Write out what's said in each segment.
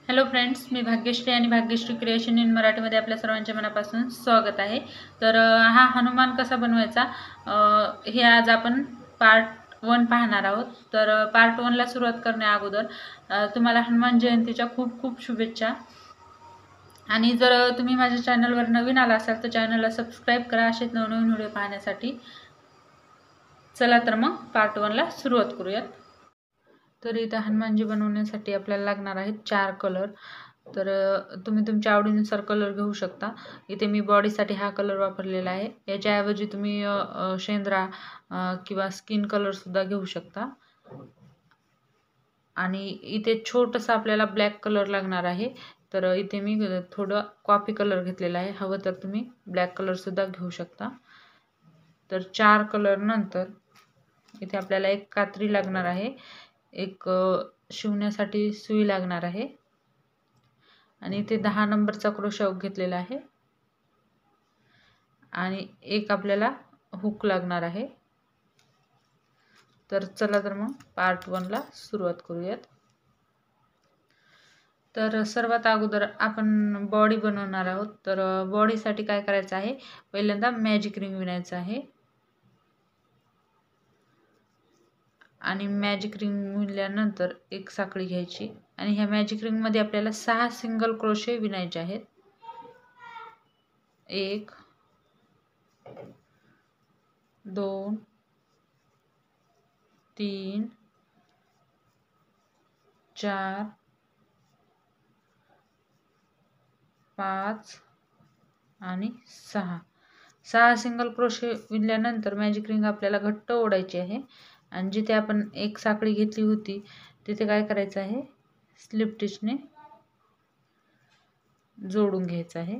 Hello friends, मी भाग्यश्री आणि Bhagyashree creation in मराठीमध्ये आपल्या सर्वांच्या मनापासून स्वागत आहे। तर हा हनुमान कसा बनवायचा हे आज आपण पार्ट 1 पाहणार आहोत। तर पार्ट 1 ला सुरुवात करण्या अगोदर तुम्हाला हनुमान जयंतीच्या खूप खूप शुभेच्छा। आणि जर तुम्ही माझ्या चॅनलवर नवीन आला असाल तर चॅनलला सबस्क्राइब करा असेच नवनवीन व्हिडिओ पाहण्यासाठी। चला तर मग पार्ट 1 ला सुरुवात करूयात। तर इथे हनुमानजी बनवण्यासाठी आपल्याला लागणार आहेत 4 कलर। तर तुम्ही तुमच्या आवडीनुसार कलर घेऊ शकता। इथे मी बॉडीसाठी हा कलर वापरलेला आहे। याच्याऐवजी तुम्ही शेंद्रा किंवा स्किन कलर सुद्धा घेऊ शकता। आणि इथे छोटंसं आपल्याला ब्लॅक कलर लागणार आहे। तर इथे मी थोडं कॉफी कलर घेतलेला आहे। हवं तर तुम्ही ब्लॅक कलर सुद्धा घेऊ शकता। तर 4 कलर नंतर इथे आपल्याला एक कात्री लागणार आहे, एक शिवण्यासाठी सुई लागणार आहे आणि इथे 10 नंबरचा क्रोशा घेतलेला आहे आणि एक आपल्याला हुक लागणार आहे। तर चला तर मग पार्ट 1 ला सुरुवात करूयात। तर सर्वात अगोदर आपण बॉडी बनवणार आहोत। तर बॉडीसाठी काय करायचं आहे, पहिल्यांदा मॅजिक रिंग विणायचं आहे आणि मॅजिक रिंग विणल्यानंतर एक साखळी घ्यायची आणि ह्या मॅजिक रिंग मध्ये आपल्याला 6 सिंगल क्रोशे विणायचे आहेत। 1 2 3 4 5 आणि 6 सिंगल क्रोशे विणल्यानंतर मॅजिक रिंग आपल्याला घट्ट ओढायची आहे आणि जिथे आपण एक साखळी घेतली होती तिथे काय करायचं आहे, स्लिप स्टिचने जोडून घ्यायचं आहे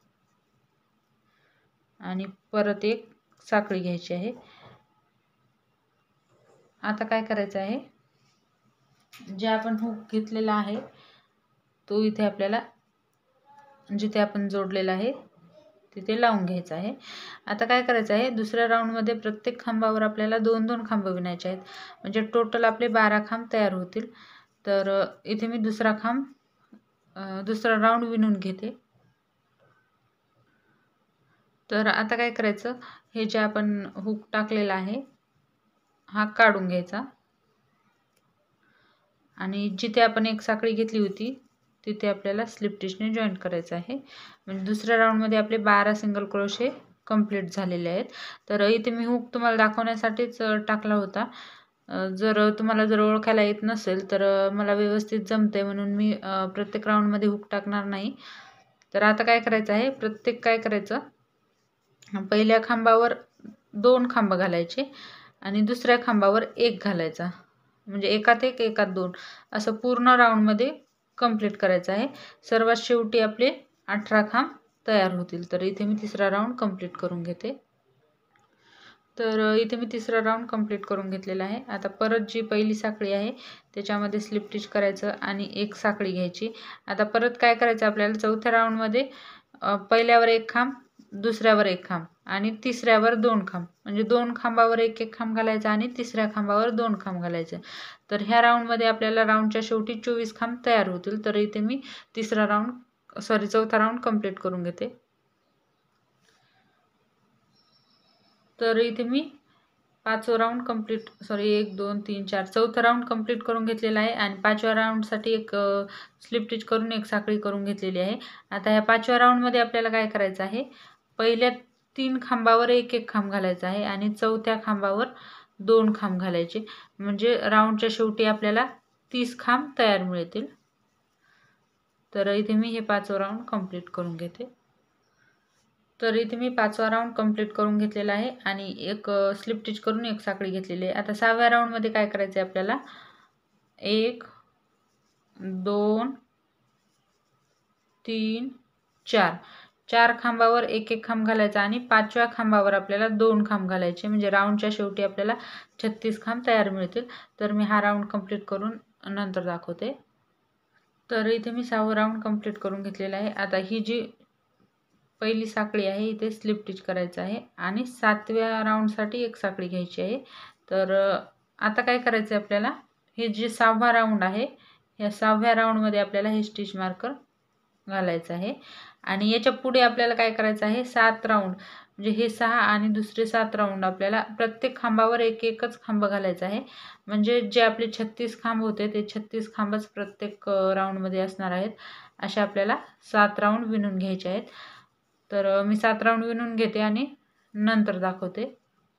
आणि परत एक साखळी घ्यायची आहे। आता काय करायचं आहे, जे आपण हुक घेतलेला आहे तो इथे आपल्याला जिथे आपण जोडलेला आहे तिथे लावून घ्यायचा आहे। आता काय करायचं आहे, दुसऱ्या राऊंड मध्ये प्रत्येक खांबावर आपल्याला 2-2 खांब विणायचे आहेत, म्हणजे टोटल आपले 12 खांब तयार होतील। तर इथे मी दुसरा राऊंड विणून घेते। तर आता काय करायचं, हे जे आपण हुक टाकलेला आहे हा काढून घ्यायचा आणि जिथे आपण एक साखळी घेतली होती तिथे आपल्याला स्लिप स्टिचने जॉईंट करायचं आहे। म्हणजे दुसऱ्या राऊंड मध्ये आपले 12 सिंगल क्रोशे कंप्लीट झालेले आहेत। तर इथे मी हुक तुम्हाला दाखवण्यासाठीच टाकला होता। जर ओळखायला येत नसेल तर मला व्यवस्थित जमते म्हणून मी प्रत्येक राऊंड मध्ये हुक टाकणार नाही। तर आता काय करायचं आहे, काय करायचं, पहिल्या खांबावर 2 खांब घालायचे आणि दुसऱ्या खांबावर 1 घालायचा, म्हणजे एकात 1 एकात 2 असं पूर्ण राऊंड मध्ये कंप्लीट करायचं आहे। सर्वात शेवटी आपले 18 खांब तयार होतील। तर इथे मी तिसरा राऊंड कंप्लीट करून घेते। तर इथे मी तिसरा राऊंड कंप्लीट करून घेतलेला आहे। आता परत जी पहिली साखळी आहे त्याच्यामध्ये स्लिप स्टिच करायचं आणि एक साखळी घ्यायची। आता परत काय करायचं, आपल्याला चौथ्या राऊंड मध्ये पहिल्यावर 1 खांब, दुसऱ्यावर 1 खांब आणि तिसऱ्यावर 2 खांब, म्हणजे 2 खांबावर 1-1 खांब घालायचा आणि तिसऱ्या खांबावर 2 खांब घालायचे। तर ह्या राऊंड मध्ये आपल्याला राऊंडच्या शेवटी 24 खांब तयार होतील। तर इथे मी चौथा राऊंड कंप्लीट करून घेते। तर इथे मी 1 2 3 4 चौथा राऊंड कंप्लीट करून घेतलेला आहे आणि 5व्या राऊंड साठी एक स्लिप स्टिच करून एक साखळी करून घेतलेली आहे। आता ह्या 5व्या राऊंड मध्ये आपल्याला काय करायचं आहे, पहिल्या 3 खांबावर 1-1 खांब घालायचा आहे आणि चौथ्या खांबावर 2 खांब घालायचे, म्हणजे राऊंडच्या शेवटी आपल्याला 30 खांब तयार मिळतील। तर इथे मी हे 5वं राऊंड कंप्लीट करून घेते। तर इथे मी 5वा राऊंड कंप्लीट करून घेतलेला आहे आणि एक स्लिप स्टिच करून एक साखळी घेतलेली आहे। आता 6व्या राऊंड मध्ये काय करायचं आहे, आपल्याला 1 2 3 4 खांबावर 1-1 खांब घालायचा आणि 5व्या खांबावर आपल्याला 2 खांब घालायचे, म्हणजे राऊंडच्या शेवटी आपल्याला 36 खांब तयार मिळतील। तर मी हा राऊंड कंप्लीट करून नंतर दाखवते। तर इथे मी 6वं राऊंड कंप्लीट करून घेतलेला आहे। आता ही जी पहिली साखळी आहे इथे स्लिप स्टिच करायचं आहे आणि 7व्या राऊंड साठी एक साखळी घ्यायची आहे। तर आता काय करायचं आहे, आपल्याला हे जे 6वा राऊंड आहे या 6व्या राऊंडमध्ये आपल्याला हे स्टिच मार्कर घालायचं आहे। आणि याच्या पुढे आपल्याला काय करायचं आहे, 7 राऊंड म्हणजे हे 6 आणि दुसरे 7 राऊंड आपल्याला प्रत्येक खांबावर एकच खांब घालायचा आहे। म्हणजे जे आपले 36 खांब होते ते 36 खांबच प्रत्येक राऊंडमध्ये असणार आहेत। असे आपल्याला 7 राऊंड विणून घ्यायचे आहेत। तर मी 7 राऊंड विणून घेते आणि नंतर दाखवते।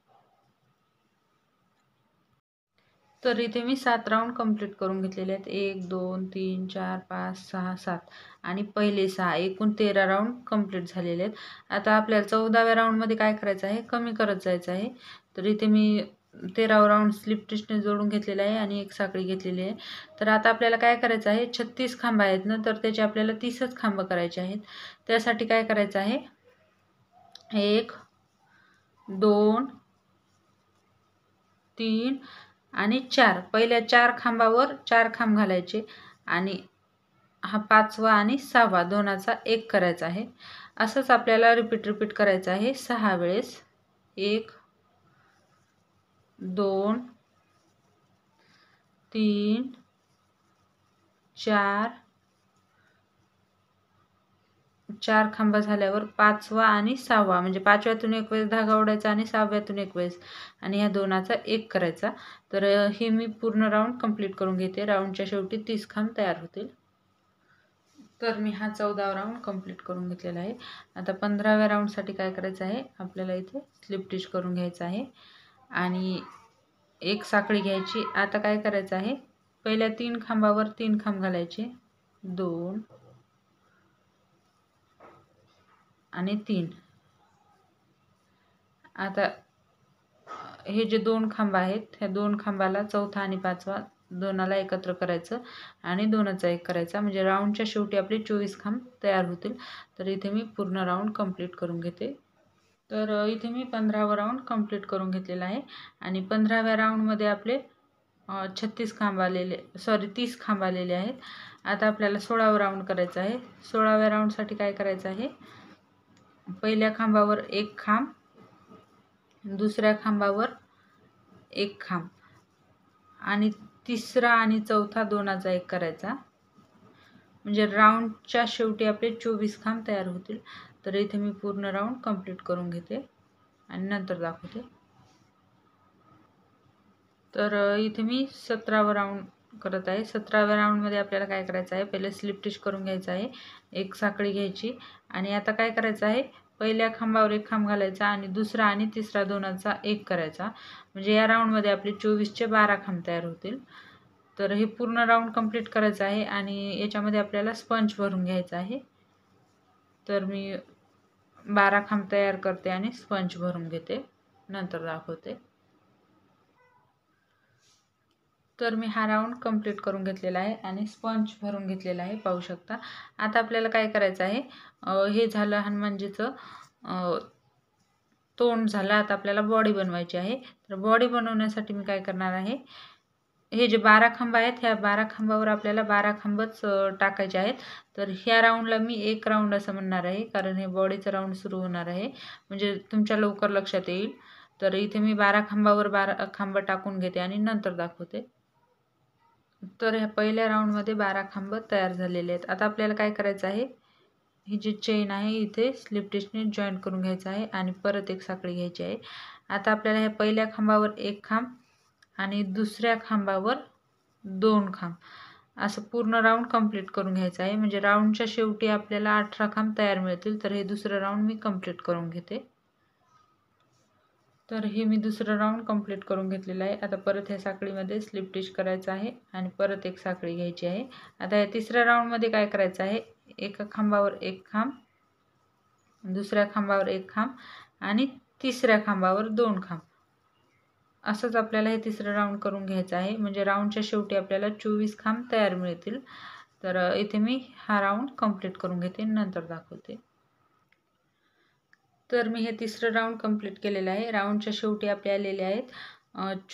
तर इथे मी 7 राऊंड कंप्लीट करून घेतलेले आहेत। 1 2 3 4 5 6 7 आणि पहिले 6 एकूण 13 राऊंड कंप्लीट झालेले आहेत। आता आपल्याला 14व्या राऊंडमध्ये काय करायचं आहे, कमी करत जायचं आहे। तर इथे मी 13वा राऊंड स्लिप स्टिचने जोडून घेतलेला आहे आणि एक साखळी घेतलेली आहे। तर आता आपल्याला काय करायचं आहे, 36 खांब आहेत ना, तर त्याचे आपल्याला 30च खांब करायचे आहेत। त्यासाठी काय करायचं आहे, 1 2 3 आणि 4 पहिल्या 4 खांबावर 4 खांब घालायचे आणि हा 5वा आणि 6वा दोनाचा 1 करायचा आहे। असंच आपल्याला रिपीट करायचं आहे 6 वेळेस। 1 2 3 4 4 खांब झाल्यावर 5वा आणि 6वा म्हणजे 5व्यातून एक वेळेस धागा ओढायचा आणि 6व्यातून एक वेळेस आणि ह्या दोनाचा 1 करायचा। तर हे मी पूर्ण राऊंड कंप्लीट करून घेते। राऊंडच्या शेवटी 30 खांब तयार होतील। तर मी हा 14वा राऊंड कंप्लीट करून घेतलेला आहे। आता 15व्या राऊंडसाठी काय करायचं आहे, आपल्याला इथे स्लिप स्टिच करून घ्यायचं आहे आणि एक साखळी घ्यायची। आता काय करायचं आहे, पहिल्या 3 खांबावर 3 खांब घालायचे, 2 आणि 3। आता हे जे 2 खांब आहेत, ह्या 2 खांबाला 4था आणि 5वा दोनाला एकत्र करायचं आणि दोनाचा 1 करायचा म्हणजे राऊंडच्या शेवटी आपले 24 खांब तयार होतील। तर इथे मी पूर्ण राऊंड कंप्लीट करून घेते। तर इथे मी 15वा राऊंड कंप्लीट करून घेतलेला आहे आणि 15व्या राऊंडमध्ये आपले 36 खांब आलेले 30 खांब आलेले आहेत। आता आपल्याला 16वा राऊंड करायचा आहे। 16व्या राऊंडसाठी काय करायचं आहे, पहिल्या खांबावर 1 खांब, दुसऱ्या खांबावर 1 खांब आणि तिसरा आणि चौथा दोनाचा 1 करायचा म्हणजे राऊंडच्या शेवटी आपले 24 खांब तयार होतील। तर इथे मी पूर्ण राऊंड कंप्लीट करून घेते आणि नंतर दाखवते। तर इथे मी 17वा राऊंड करत आहे। 17व्या राऊंडमध्ये आपल्याला काय करायचं आहे, पहिले स्लिप स्टिच करून घ्यायचं आहे, एक साखळी घ्यायची आणि आता काय करायचं आहे, पहिल्या खांबावर 1 खांब घालायचा आणि दुसरा आणि तिसरा दोनाचा 1 करायचा म्हणजे या राऊंडमध्ये आपले 24चे 12 खांब तयार होतील। तर हे पूर्ण राऊंड कंप्लीट करायचं आहे आणि याच्यामध्ये आपल्याला स्पंज भरून घ्यायचा आहे। तर मी 12 खांब तयार करते आणि स्पंज भरून घेते, नंतर दाखवते। तर मी हा राऊंड कंप्लीट करून घेतलेला आहे आणि स्पंज भरून घेतलेला आहे, पाहू शकता। आता आपल्याला काय करायचं आहे, हे झालं हनुमानजीचं तोंड झालं। आता आपल्याला बॉडी बनवायची आहे। तर बॉडी बनवण्यासाठी मी काय करणार आहे, हे जे 12 खांब आहेत, ह्या 12 खांबावर आपल्याला 12 खांबच टाकायचे आहेत। तर ह्या राऊंडला मी 1 राऊंड असं म्हणणार आहे, कारण हे बॉडीचं राऊंड सुरू होणार आहे, म्हणजे तुमच्या लवकर लक्षात येईल। तर इथे मी 12 खांबावर 12 खांब टाकून घेते आणि नंतर दाखवते। तर ह्या पहिल्या राऊंडमध्ये 12 खांब तयार झालेले आहेत। आता आपल्याला काय करायचं आहे, ही जी चेन आहे इथे स्लिप स्टिचने जॉईंट करून घ्यायचं आहे आणि परत एक साखळी घ्यायची आहे। आता आपल्याला ह्या पहिल्या खांबावर 1 खांब आणि दुसऱ्या खांबावर 2 खांब असं पूर्ण राऊंड कंप्लीट करून घ्यायचं आहे म्हणजे राऊंडच्या शेवटी आपल्याला 18 खांब तयार मिळतील। तर हे दुसरं राऊंड मी कंप्लीट करून घेते। तर हे मी दुसरं राऊंड कंप्लीट करून घेतलेलं आहे। आता परत ह्या साखळीमध्ये स्लिप स्टिच करायचं आहे आणि परत एक साखळी घ्यायची आहे। आता या तिसऱ्या राऊंडमध्ये काय करायचं आहे, एका खांबावर 1 खांब, दुसऱ्या खांबावर 1 खांब आणि तिसऱ्या खांबावर 2 खांब असंच आपल्याला हे तिसरं राऊंड करून घ्यायचं आहे म्हणजे राऊंडच्या शेवटी आपल्याला 24 खांब तयार मिळतील। तर इथे मी हा राऊंड कंप्लीट करून घेते, नंतर दाखवते। तर मी हे तिसरं राऊंड कंप्लीट केलेलं आहे। राऊंडच्या शेवटी आपले आलेले आहेत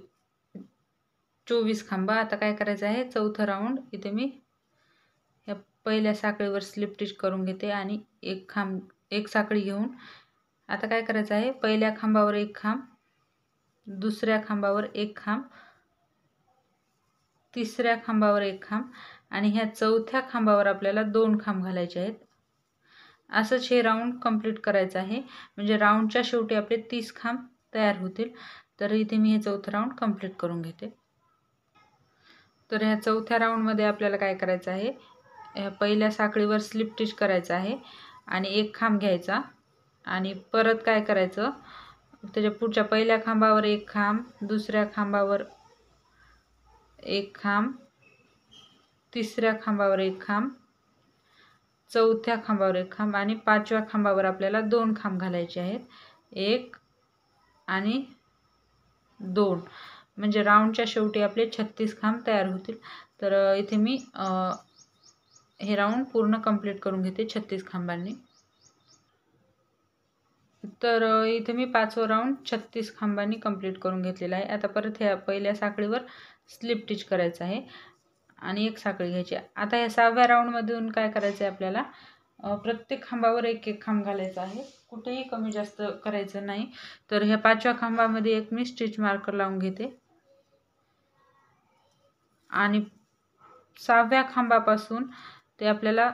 24 खांब। आता काय करायचं आहे, चौथं राऊंड इथे मी या पहिल्या साखळीवर स्लिप स्टिच करून घेते आणि एक साखळी घेऊन आता काय करायचं आहे, पहिल्या खांबावर 1 खांब, दुसऱ्या खांबावर 1 खांब, तिसऱ्या खांबावर एक खांब आणि ह्या चौथ्या खांबावर आपल्याला 2 खांब घालायचे आहेत. असंच हे राऊंड कंप्लीट करायचं आहे. म्हणजे राऊंडच्या शेवटी आपले 30 खांब तयार होतील. तर इथे मी हे चौथं राऊंड कंप्लीट करून घेते. तर ह्या चौथ्या राऊंडमध्ये आपल्याला काय करायचं आहे, पहिल्या साखळीवर स्लिप स्टिच करायचं आहे आणि एक खांब घ्यायचा आणि परत काय करायचं, त्याच्या पुढच्या पहिल्या खांबावर एक खांब, दुसऱ्या खांबावर एक खांब, तिसऱ्या खांबावर एक खांब, चौथ्या खांबावर एक खांब आणि पाचव्या खांबावर आपल्याला 2 खांब घालायचे आहेत. 1 आणि 2 म्हणजे राऊंडच्या शेवटी आपले 36 खांब तयार होतील. तर इथे मी हे राऊंड पूर्ण कंप्लीट करून घेते 36 खांबांनी. तर इथे मी 5वा राऊंड 36 खांबांनी कंप्लीट करून घेतलेला आहे. आता परत ह्या पहिल्या साखळीवर स्लिप स्टिच करायचं आहे आणि एक साखळी घ्यायची. आता या 6व्या राऊंडमधून काय करायचं आहे आपल्याला, प्रत्येक खांबावर एक एक खांब घालायचा आहे. कुठेही कमी जास्त करायचं नाही. तर ह्या 5व्या खांबामध्ये एक मी स्टिच मार्कर लावून घेते आणि 6व्या खांबापासून ते आपल्याला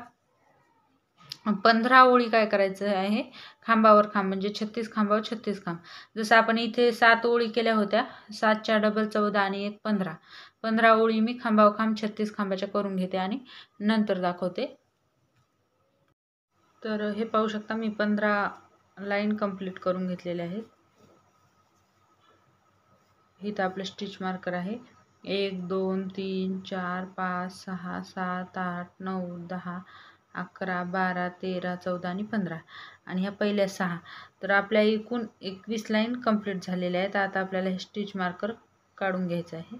15 ओळी काय करायचं आहे, खांबावर खांब म्हणजे 36 खांबावर 36 खांब. जसं आपण इथे 7 ओळी केल्या होत्या, 7च्या डबल 14 आणि 1 15. 15 ओळी मी खांबावर खांब 36 खांबाच्या करून घेते आणि नंतर दाखवते. तर हे पाहू शकता मी 15 लाईन कंप्लीट करून घेतलेले आहेत. इथं आपलं स्टिच मार्कर आहे. 1 2 3 4 5 6 7 8 9 10 11 12 13 14 आणि 15 आणि ह्या पहिल्या 6. तर आपल्या एकूण 21 लाईन कंप्लीट झालेल्या आहेत. आता आपल्याला हे स्टिच मार्कर काढून घ्यायचं आहे.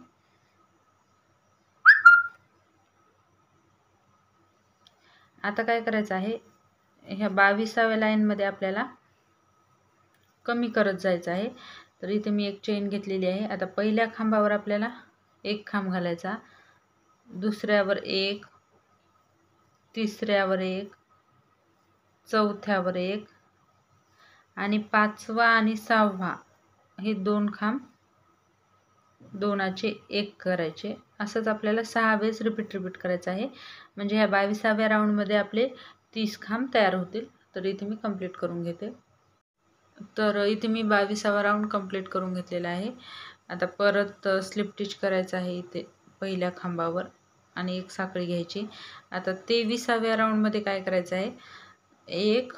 आता काय करायचं आहे, ह्या 22व्या लाईनमध्ये आपल्याला कमी करत जायचं आहे. तर इथे मी एक चेन घेतलेली आहे. आता पहिल्या खांबावर आपल्याला एक खांब घालायचा, दुसऱ्यावर एक, तिसऱ्यावर एक, चौथ्यावर एक आणि 5वा आणि 6वा हे 2 खांब दोनाचे एक करायचे. असंच आपल्याला 6 वेळेस रिपीट करायचं आहे. म्हणजे ह्या 22व्या राऊंडमध्ये आपले 30 खांब तयार होतील. तर इथे मी कंप्लीट करून घेते. तर इथे मी 22वा राऊंड कंप्लीट करून घेतलेला आहे. आता परत स्लिप स्टिच करायचं आहे इथे पहिल्या खांबावर आणि एक साखळी घ्यायची. आता 23व्या राऊंडमध्ये काय करायचं आहे, 1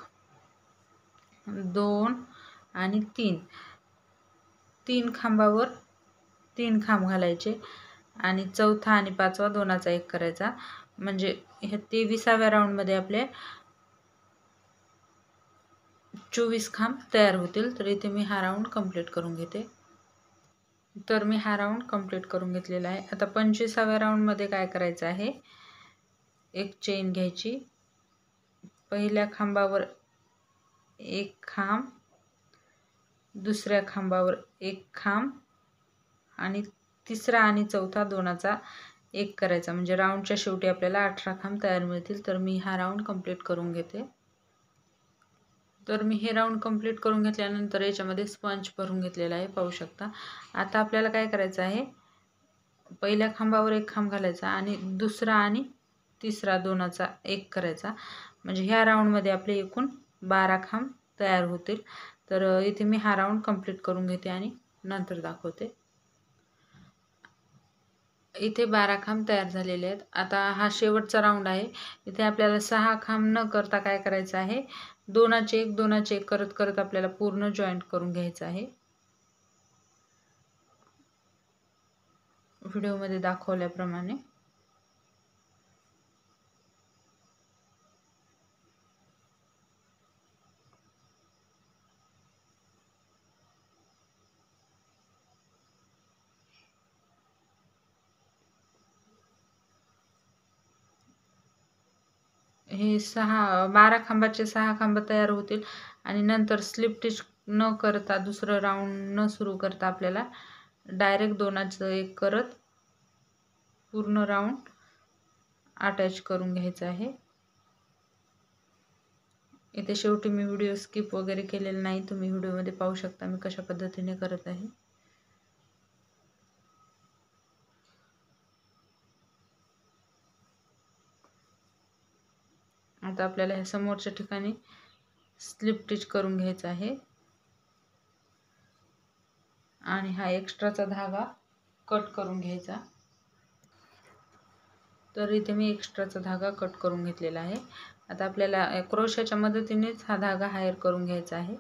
2 आणि 3 3 खांबावर 3 खांब घालायचे आणि चौथा आणि 5वा दोनाचा एक करायचा. म्हणजे ह्या 23व्या राऊंडमध्ये आपले 24 खांब तयार होतील. तर इथे मी हा राऊंड कंप्लीट करून घेते. तर मी हा राऊंड कंप्लीट करून घेतलेला आहे. आता 25व्या राऊंडमध्ये काय करायचं आहे, एक चेन घ्यायची, पहिल्या खांबावर एक खांब, दुसऱ्या खांबावर एक खांब आणि तिसरा आणि चौथा दोनाचा एक करायचा. म्हणजे राऊंडच्या शेवटी आपल्याला 18 खांब तयार मिळतील. तर मी हा राऊंड कंप्लीट करून घेते. तर मी हे राऊंड कंप्लीट करून घेतल्यानंतर याच्यामध्ये स्पंज भरून घेतलेला आहे, पाहू शकता. आता आपल्याला काय करायचं आहे, पहिल्या खांबावर एक खांब घालायचा आणि दुसरा आणि तिसरा दोनाचा एक करायचा. म्हणजे ह्या राऊंडमध्ये आपले एकूण 12 खांब तयार होतील. तर इथे मी हा राऊंड कंप्लीट करून घेते आणि नंतर दाखवते. इथे 12 खांब तयार झालेले आहेत. आता हा शेवटचा राऊंड आहे. इथे आपल्याला 6 खांब न करता काय करायचं आहे, दोनाचे एक करत करत आपल्याला पूर्ण जॉईंट करून घ्यायचं आहे. व्हिडिओमध्ये दाखवल्याप्रमाणे. हे 12 खांबाचे 6 खांब तयार होतील आणि नंतर स्लिप स्टिच न करता दुसरं राऊंड न सुरू करता आपल्याला डायरेक्ट दोनाचं एक करत पूर्ण राऊंड अटॅच करून घ्यायचं आहे. इथे शेवटी मी व्हिडिओ स्किप वगैरे केलेला नाही. तुम्ही व्हिडिओमध्ये पाहू शकता मी कशा पद्धतीने करत आहे. आता आपल्याला हे समोरच्या ठिकाणी स्लिप स्टिच करून घ्यायचं आहे आणि हा एक्स्ट्राचा धागा कट करून घ्यायचा। तर इथे मी एक्स्ट्राचा धागा कट करून घेतलेला आहे। आता आपल्याला क्रोशाच्या मदतीनेच हा धागा हायर करून घ्यायचा आहे।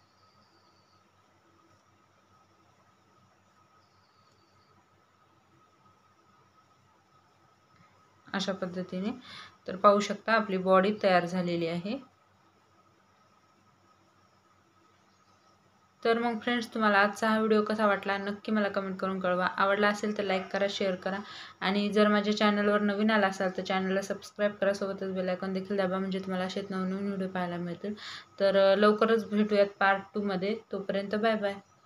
अशा पद्धतीने तर पाहू शकता आपली बॉडी तयार झालेली आहे। तर मग फ्रेंड्स, तुम्हाला आजचा हा व्हिडिओ कसा वाटला नक्की मला कमेंट करून कळवा। आवडला असेल तर लाईक करा, शेअर करा आणि जर माझ्या चॅनलवर नवीन आला असाल तर चॅनलला सबस्क्राईब करा, सोबतच बेल आयकॉन देखील दाबा, म्हणजे तुम्हाला असेच नवनवीन व्हिडिओ पाहायला मिळतील। तर लवकरच भेटूयात पार्ट 2 मध्ये। तोपर्यंत बाय बाय।